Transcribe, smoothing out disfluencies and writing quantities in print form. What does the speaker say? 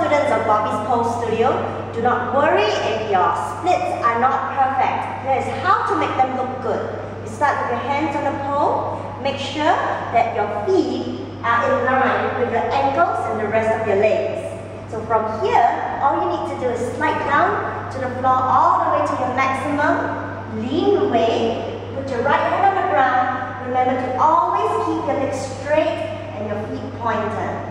students of Bobby's Pole Studio, do not worry if your splits are not perfect. Here is how to make them look good. You start with your hands on the pole. Make sure that your feet are in line with your ankles and the rest of your legs. So from here, all you need to do is slide down to the floor all the way to your maximum. Lean away. Put your right hand on the ground. Remember to always keep your legs straight and your feet pointed.